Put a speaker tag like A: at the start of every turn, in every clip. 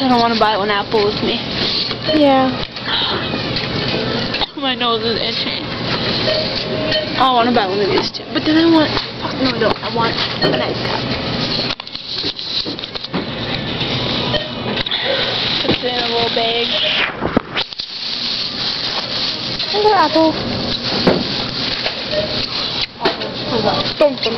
A: I don't want to buy one apple with me.
B: Yeah.
A: My nose is itching. Oh, I want to buy one of these too. But then I want... Oh, no, I don't. I want a nice cup. Put it in a little bag.
B: Another apple. Dum, dum, dum.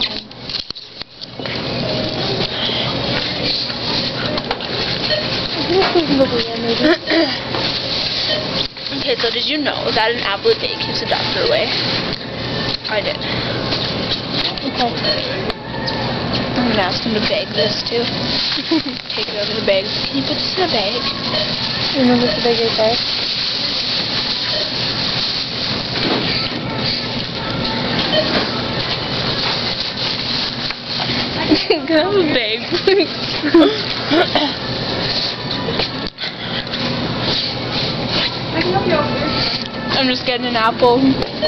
A: Okay, so did you know that an apple a day keeps the doctor away? I did.
B: Okay.
A: I'm gonna ask him to bag this too. Take it out of the bag. Can you put this in a bag?
B: You know what's the bag right there?
A: Can I have a bag, please? I'm just getting an apple.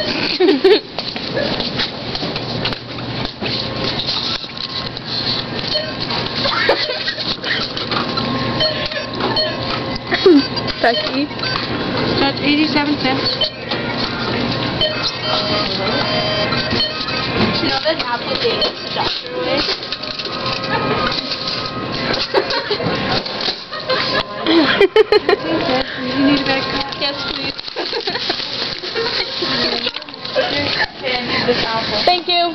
A: Becky, that's 87 cents. You know that apple day keeps the doctor away? You need a bag? Yes, please. This apple. Thank you.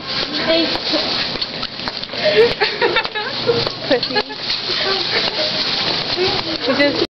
A: Thanks. Pussy.